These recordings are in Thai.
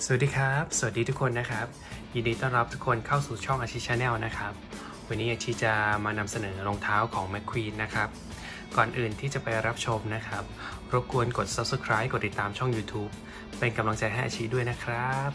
สวัสดีครับสวัสดีทุกคนนะครับยินดีต้อนรับทุกคนเข้าสู่ช่องอาชิชาแนลนะครับวันนี้อาชิจะมานำเสนอรองเท้าของ McQueen นะครับก่อนอื่นที่จะไปรับชมนะครับรบกวนกด Subscribe กดติดตามช่อง YouTube เป็นกำลังใจให้อาชิด้วยนะครับ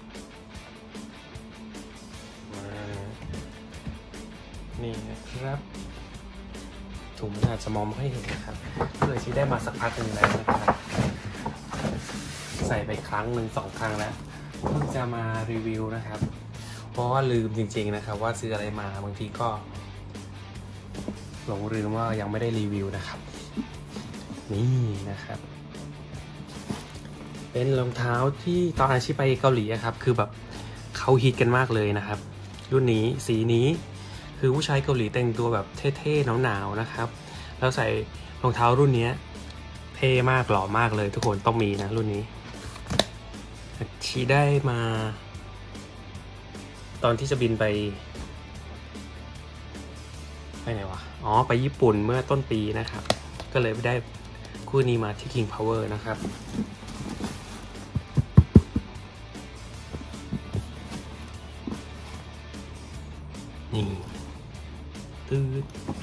นี่นะครับถุงมันอาจจะมองไม่เห็นนะครับคืออาชิได้มาสักพักหนึ่งแล้วนะครับใส่ไปครั้งหนึ่ง2 ครั้งแล้วเพิ่งจะมารีวิวนะครับเพราะว่าลืมจริงๆนะครับว่าซื้ออะไรมาบางทีก็หลงลืมว่ายังไม่ได้รีวิวนะครับนี่นะครับเป็นรองเท้าที่ตอนอาชีพไปเกาหลีครับคือแบบเขาฮิตกันมากเลยนะครับรุ่นนี้สีนี้คือผู้ชายเกาหลีแต่งตัวแบบเท่ๆหนาวๆนะครับแล้วใส่รองเท้ารุ่นนี้เท่มากหล่อมากเลยทุกคนต้องมีนะรุ่นนี้ชีได้มาตอนที่จะบินไปไหนวะไปญี่ปุ่นเมื่อต้นปีนะครับก็เลยได้คู่นี้มาที่ King Power นะครับนี่ตืด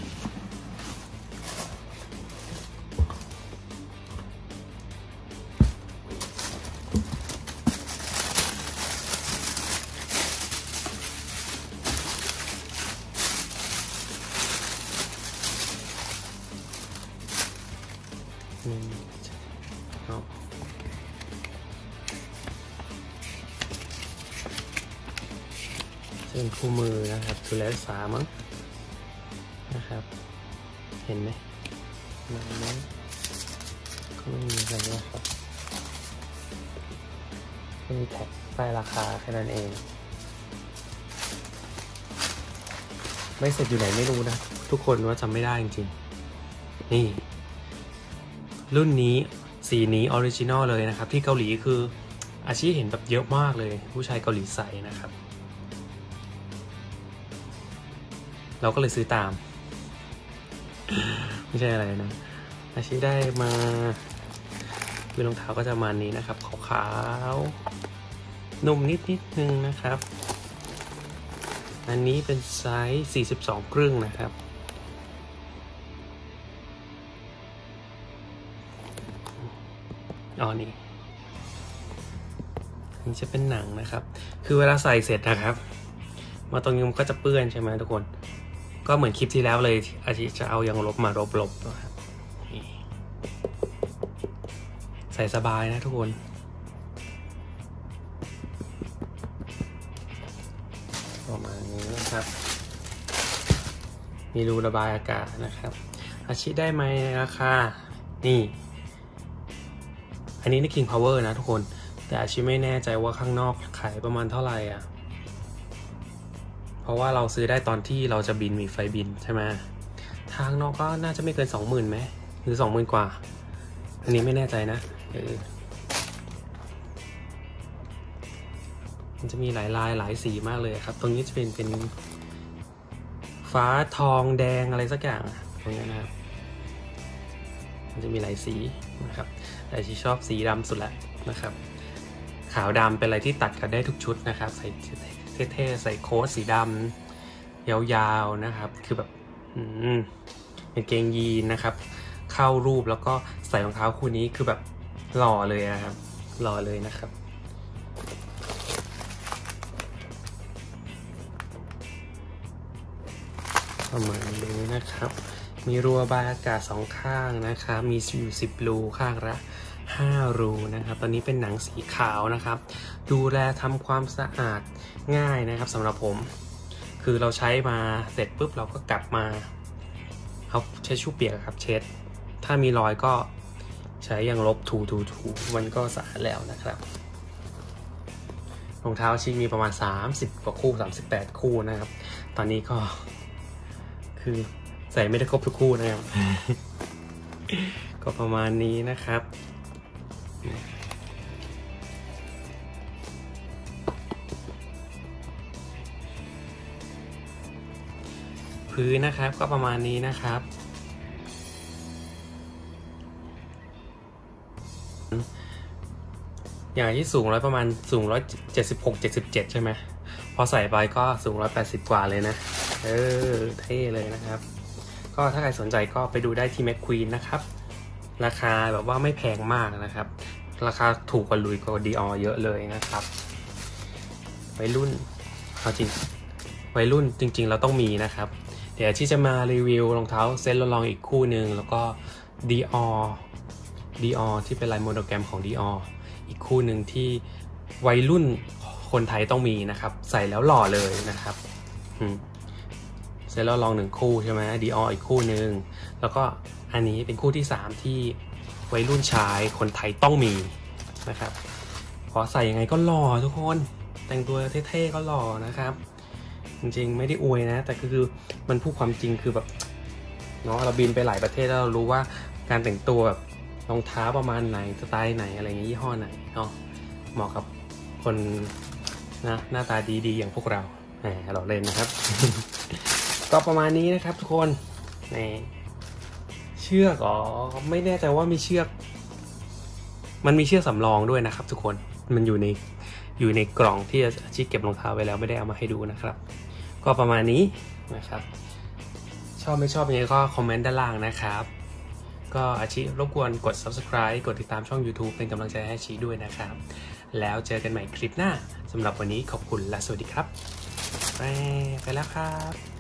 เป็นคู่มือนะครับดูแลรักษามั้งนะครับเห็นไหมมันก็ไม่มีอะไรนะครับไม่มีแท็กป้ายราคาแค่นั้นเองไม่เสร็จอยู่ไหนไม่รู้นะทุกคนว่าจำไม่ได้จริงๆนี่รุ่นนี้สีนี้ออริจินอลเลยนะครับที่เกาหลีคืออาชีพเห็นแบบเยอะมากเลยผู้ชายเกาหลีใส่นะครับเราก็เลยซื้อตามไม่ใช่อะไรนะอาชีพได้มาคือรองเท้าก็จะมานี้นะครับขาวๆนุ่มนิดนึงนะครับอันนี้เป็นไซส์42 ครึ่งนะครับนี่จะเป็นหนังนะครับคือเวลาใส่เสร็จนะครับมาตรงนี้มันก็จะเปื้อนใช่ไหมทุกคนก็เหมือนคลิปที่แล้วเลยอาทิจะเอายางลบมาลบนะครับใส่สบายนะทุกคนประมาณนี้นะครับมีรูระบายอากาศนะครับอาชิได้ไหมราคานี่อันนี้ใน King Power นะทุกคนแต่อาชิไม่แน่ใจว่าข้างนอกขายประมาณเท่าไหร่อ่ะเพราะว่าเราซื้อได้ตอนที่เราจะบินมีไฟบินใช่ไหมทางนอกก็น่าจะไม่เกิน 20,000ไหมหรือ 20,000 กว่าอันนี้ไม่แน่ใจนะมันจะมีหลายลายหลายสีมากเลยครับตรงนี้จะเป็นฟ้าทองแดงอะไรสักอย่างตรงนี้นะครับมันจะมีหลายสีนะครับแต่ที่ชอบสีดำสุดละนะครับขาวดำเป็นอะไรที่ตัดกันได้ทุกชุดนะครับใส่เท่ๆใส่โค้ทสีดำยาวๆนะครับคือแบบกางเกงยีนนะครับเข้ารูปแล้วก็ใส่รองเท้าคู่นี้คือแบบหล่อเลยนะครับหล่อเลยนะครับประมาณนี้นะครับมีรูระบายอากาศ2 ข้างนะครับมีอยู่10 รูข้างละ5 รูนะครับตอนนี้เป็นหนังสีขาวนะครับดูแลทำความสะอาดง่ายนะครับสำหรับผมคือเราใช้มาเสร็จปุ๊บเราก็กลับมาเอาใช้ชู่เปียกครับเช็ดถ้ามีรอยก็ใช้ยางลบถูมันก็สะอาดแล้วนะครับรองเท้าชิ้นมีประมาณ30 กว่าคู่38 คู่นะครับตอนนี้ก็คือใส่ไม่ได้ครบทุกคู่นะครับ ก็ประมาณนี้นะครับพื้นนะครับก็ประมาณนี้นะครับอย่างที่สูงประมาณสูง176-77ใช่ไหมพอใส่ไปก็สูง180กว่าเลยนะเท่เลยนะครับก็ถ้าใครสนใจก็ไปดูได้ที่แมคควีนนะครับราคาแบบว่าไม่แพงมากนะครับราคาถูกกว่าลุยกว่าดีออเยอะเลยนะครับวัยรุ่นเอาจริงวัยรุ่นจริงๆเราต้องมีนะครับเดี๋ยวที่จะมารีวิวรองเท้าเซนต์ลองอีกคู่หนึ่งแล้วก็ดีออที่เป็นลายโมโนแกรมของดีอออีกคู่หนึ่งที่วัยรุ่นคนไทยต้องมีนะครับใส่แล้วหล่อเลยนะครับเซนต์ลอง1คู่ใช่ไหมดีอออีกคู่หนึ่งแล้วก็อันนี้เป็นคู่ที่3ที่วัยรุ่นชายคนไทยต้องมีนะครับพอใส่ยังไงก็หล่อทุกคนแต่งตัวเท่ๆก็หล่อนะครับจริงๆไม่ได้อวยนะแต่คือมันพูดความจริงคือแบบเนาะเราบินไปหลายประเทศแล้วเรารู้ว่าการแต่งตัวแบบรองเท้าประมาณไหนสไตล์ไหนอะไรเงี้ยยี่ห้อไหนเนาะเหมาะกับคนนะหน้าตาดีๆอย่างพวกเราเราเล่นนะครับ ก็ประมาณนี้นะครับทุกคนเชือกไม่แน่ใจว่ามีเชือกมันมีเชือกสำรองด้วยนะครับทุกคนมันอยู่ในกล่องที่อาชีพเก็บรองเท้าไว้แล้วไม่ได้เอามาให้ดูนะครับก็ประมาณนี้นะครับชอบไม่ชอบยังไงก็คอมเมนต์ด้านล่างนะครับก็อาชีรบกวนกด Subscribe กดติดตามช่อง YouTube เป็นกำลังใจให้อาชีด้วยนะครับแล้วเจอกันใหม่คลิปหน้าสำหรับวันนี้ขอบคุณและสวัสดีครับไปแล้วครับ